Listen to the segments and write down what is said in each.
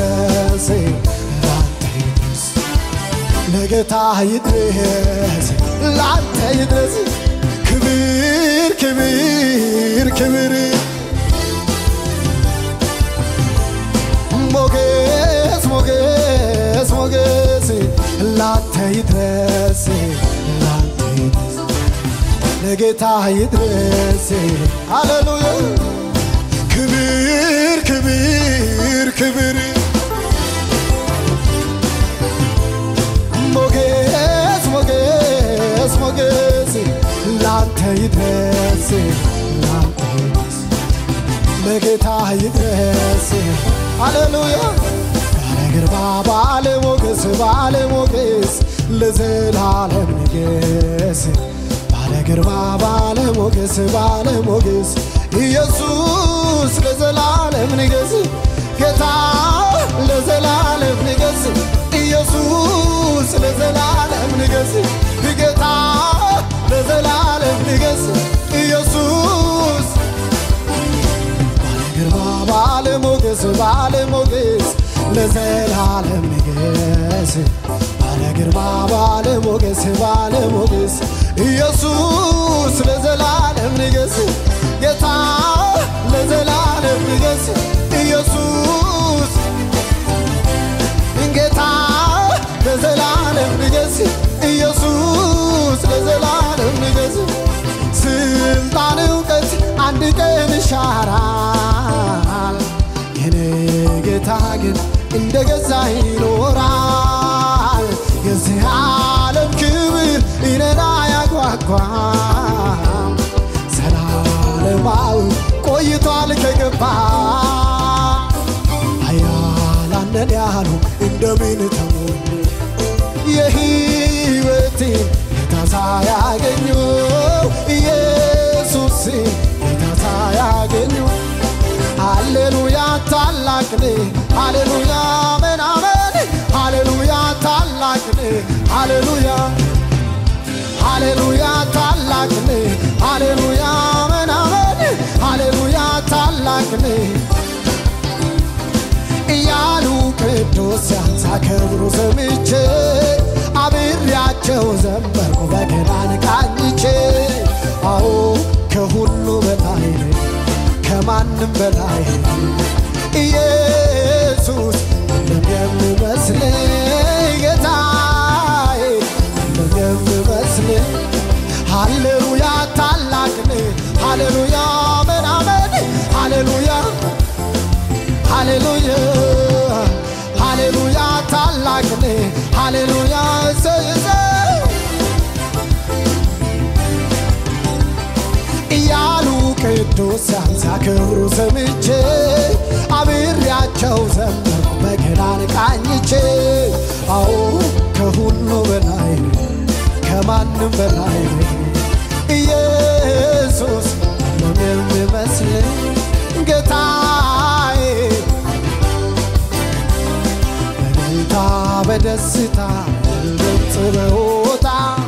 ይድረስ ላንተ ይድረስ ለጌታ ይድረስ ላንተ ይድረስ ክብር ክብር ክብር ሞገስ ሞገስ ሞገስ ላንተ ይድረስ ላንተ ይድረስ ለጌታ ይድረስ ሃሌሉያ ክብር ክብር ክብር ሞገስ ሞገስ ሞገስ ላንተ ይድረስ ላንተ ይድረስ ለጌታ ይድረስ ሃሌሉያ ባለግርማ ባለሞገስ ለዘላለም ንገስ ባለግርማ ባለሞገስ ኢየሱስ ለዘላለም ንገስ ጌታ ለዘላለም ንገስ ኢየሱስ ለዘላለም ንገስ ጌታ ለዘላለም ንገስ ኢየሱስ ባለሞገስ ለዘላለም ንገስ ባለግርማ ባለሞገስ ኢየሱስ ለዘላለም ንገስ ጌታ ለዘላለም ንገስ ኢየሱስ ጌታ ለዘላለም ንገስ ኢየሱስ ለዘላለም ንገስ ስልጣን እውቀት አንድ ቀን ይሻራል የኔ ጌታ ግን እንደገዛ ይኖራል የዚህ ዓለም ክብር እኔን አያጓጓም ዘላለማዊ ቆይቷል ከገባ አያላነን ያሉ እንደምን ተሞሉ የሕይወቴን ጌታ ሳያገኙ ኢየሱስ ጌታ ሳያገኙ ሃሌሉያ ታላቅኔ ሃሌሉያ አሜን አሜን ሃሌሉያ ታላቅኔ ሃሌሉያ ሃሌሉያ ታላቅኔ ሃሌሉያ አሜን አሜን ሃሌሉያ ታላቅኔ እያሉ ቅዱሳን ሲያከብሩ ሰምቼ አብሬያቸው ዘመርኩ በገናን ቃኝቼ አዎ ከሁሉ በላይ ከማንም በላይ ኢየሱስ እንደሚመስለኝ ጌታዬ እንደሚመስለኝ ሃሌሉያ ታላቅኔ ሃሌሉያ አሜን አሜን ሃሌሉያ ሃሌሉያ ሃሌሉያ ታላቅኔ ሃሌሉያ እያሉ ቅዱሳን ሲያከብሩ ሰምቼ አብሬያቸው ዘመርኩ በገናን ቃኝቼ አዎ ከሁሉ በላይ ከማንም በላይ ኢየሱስ እንደሚመስለኝ ጌታዬ በደስታ በደስታ ድምፅ በሆታ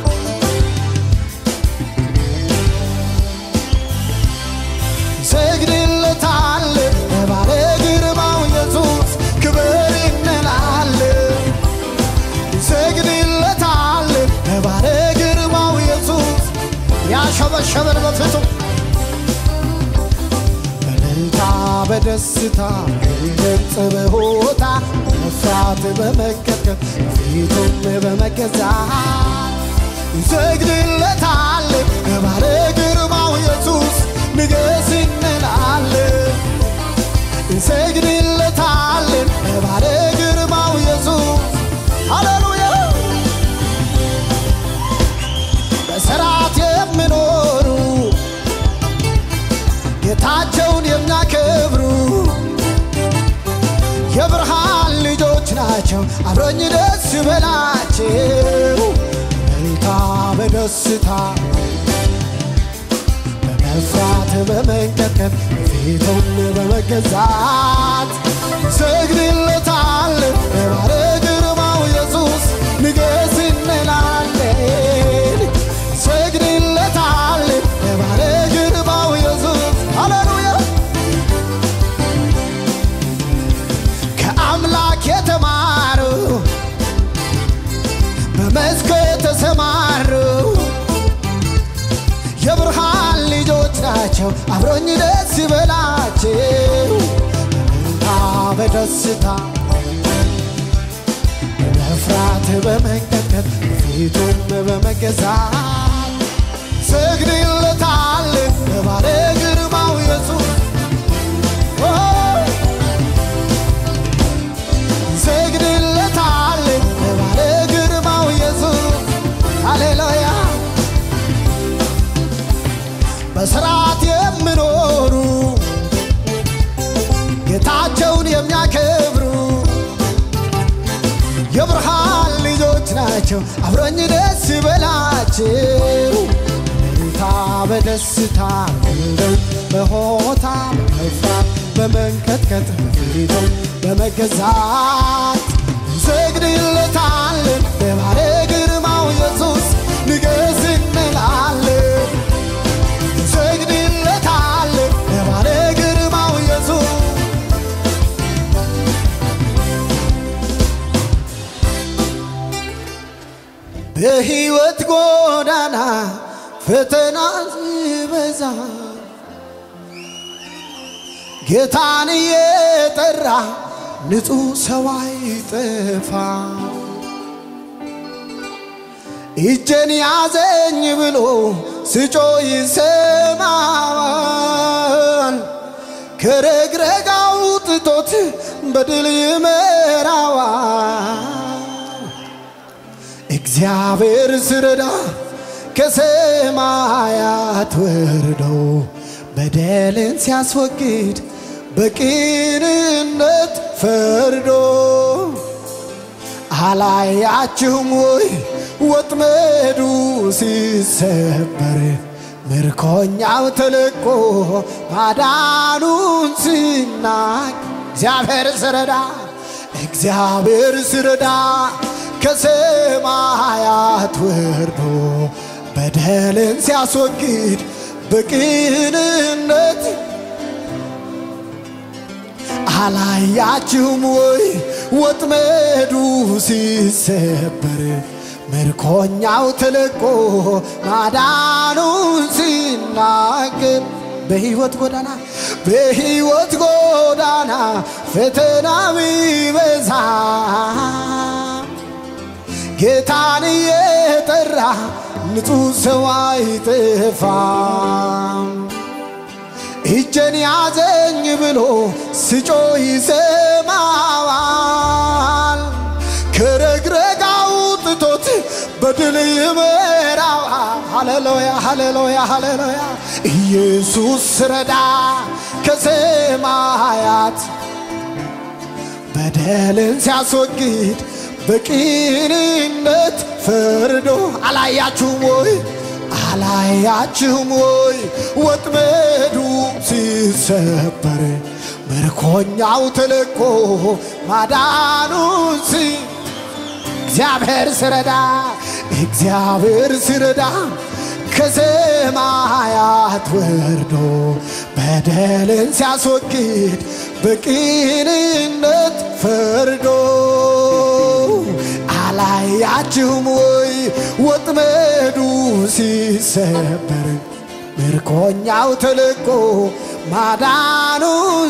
ሰግድለታለሁ ለባለ ግርማው ኢየሱስ ክብር እንላለን ሰግድለታለሁ ለባለ ግርማው ኢየሱስ ያሸበሸበን በፊቱ በደስታ በደስታ ድምፅ በሆታ መፍራት በመንቀጥቀጥ ፊቱን በመገዛት ሰግድለታለሁ ለባለ ግርማው ኢየሱስ ንገስ እንላለን እንሰግድለታለን ለባለ ግርማው ኢየሱስ ሃሌሉያ በሥርዓት የሚኖሩ ጌታቸውን የሚያከብሩ የብርሃን ልጆች ናቸው አብረኝ ደስ ይበላቸው በደስታ በደስታ በመፍራት በመንቀጥቀጥ ፊቱን በመገዛት ሰግድለታለን ለባለ ግርማው ኢየሱስ ንገስ እንላለን ሰግድለታለን ለባለ ግርማው ኢየሱስ ሃሌሉያ ከአምላክ የተማሩ በመስክ የተሰማሩ የብርሃን ልጆች ናቸው አብሮኝ ደስ ይበላቸው በደስታ በመፍራት በመንቀጥቀጥ ፊቱን በመገዛት ሰግድለታለን በባለ ግርማው ኢየሱስ ሰግድለታለን በባለ ግርማው ኢየሱስ ሃሌሉያ በሥርዓት የሚኖሩ ጌታቸውን የሚያከብሩ የብርሃን ልጆች ናቸው አብሮኝ ደስ ይበላቸው በደስታ በሆታ በመፍራት በመንቀጥቀጥ ፊቱን በመገዛት እንሰግድለታለን በባለ ግርማው ኢየሱስ ንገስ እንላለን እንሰግድለታለን በባለ ግርማው ኢየሱስ በሕይወት ጎዳና ፈተና ሲበዛ ጌታን እየጠራ ንጹሕ ሰው አይጠፋ እጄን ያዘኝ ብሎ ስጮህ ይሰማዋል ከረግረግ አውጥቶት በድል ይመራዋል እግዚአብሔር ሲረዳ ከሰማያት ወርዶ በደልን ሲያስወግድ በቅንነት ፈርዶ አላያችሁም ወይ ወጥመዱ ሲሰበር ምርኮኛው ተለቆ ማዳኑን ሲናገር እግዚአብሔር ሲረዳ ከሰማያት ወርዶ በደልን ሲያስወግድ በቅንነት አላያችሁም ወይ ወጥመዱ ሲሰበር ምርኮኛው ተለቆ ማዳኑን ሲናገር በሕይወት ጎዳና ፈተና ቢበዛ ጌታን እየጠራ ንጹሕ ሰው አይጠፋም እጄን ያዘኝ ብሎ ስጮህ ይሰማዋል ከረግረግ አውጥቶት በድል ይመራዋል ሃሌሉያ ሃሌሉያ ሃሌሉያ ኢየሱስ ሲረዳ ከሰማያት በደልን ሲያስወግድ በቅንነት ፈርዶ አላያችሁም ወይ ወጥመዱ ሲሰበር ምርኮኛው ተለቆ ማዳኑን እግዚአብሔር ሲረዳ ከሰማያት ወርዶ በደልን ሲያስወግድ በቅንነት ፈርዶ አላያችሁም ወይ ወጥመዱ ሲሰበር ምርኮኛው ተለቆ ማዳኑን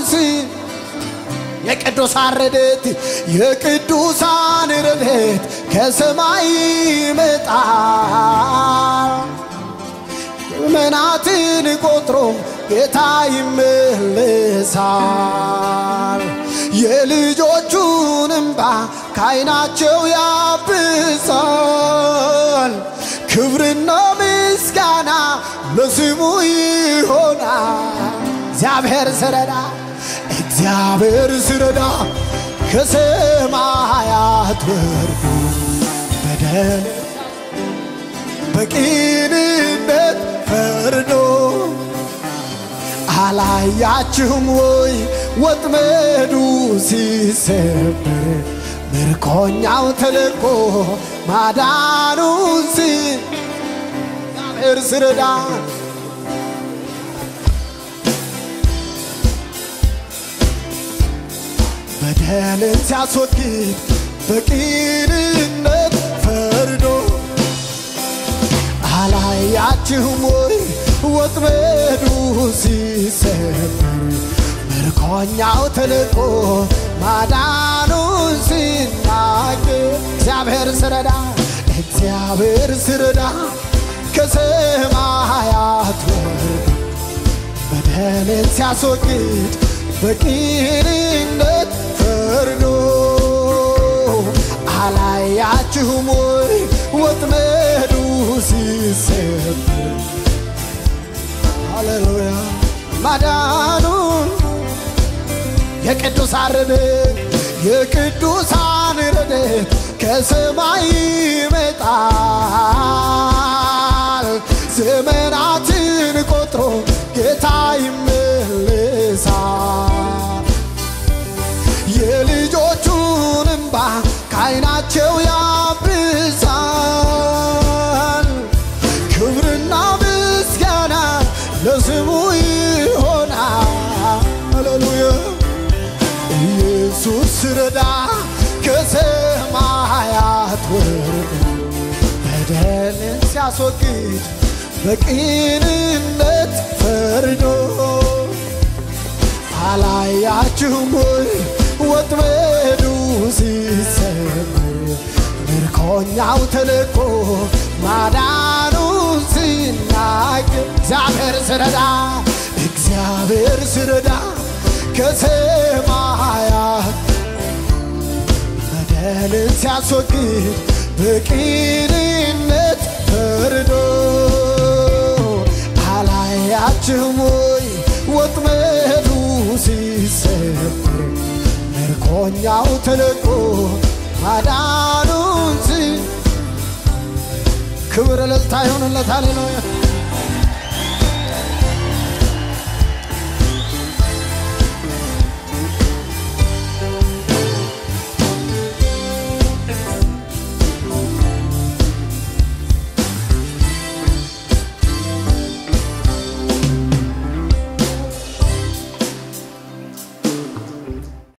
የቅዱሳን ረድኤት ከሰማይ ይመጣል ዘመናትን ቆጥሮ ጌታ ይመልሳል የልጆቹን እንባ ከዓይናቸው ያብሳል ክብርና ምስጋና ለስሙ ይሆናል እግዚአብሔር ሲረዳ ከሰማያት ወርዶ በደል በቅንነት ፈርዶ አላያችሁም ወይ ወጥመዱ ሲሰበር ምርኮኛው ተለቆ ማዳኑን እግዚአብሔር ሲረዳ በደልን ሲያስወግድ በቅንነት ፈርዶ አላያችሁም ወይ ወጥመዱ ሲሰበር ምርኮኛው ተልቆ ማዳኑን ሲናገር እግዚአብሔር ስረዳ ከሰማያት ወርዶ በደልን ሲያስወግድ በቅንነት ፈርዶ አላያችሁም ወይ ወጥመዱ ሲሰበር ሃሌሉያ ማዳኑን የቅዱሳን ረድኤት ከሰማይ ይመጣል ዘመናትን ቆጥሮ ጌታ ይመልሳል የልጆቹን እንባ ከዓይናቸው ያብሳል ክብርና ምስጋና ለስሙ ይሆናል ሃሌሉያ ኢየሱስ ረዳ ከሰማያት ወርዶ በደልን ሲያስወግድ በቅንነት ፈርዶ አላያችሁም ወይ ወጥመዱ ሲሰበር ምርኮኛው ተልቆ ማዳኑን ሲናገር እግዚአብሔር ስረዳ ከሰማያት በደልን ሲያስወግድ በቅንነት ፈርዶ አላያችሁም ወይ ወጥመዱ ሲሰበር ምርኮኛው ተልቆ ማዳኑን ክብር ለልታ ይሁንለት ሃሌሉያ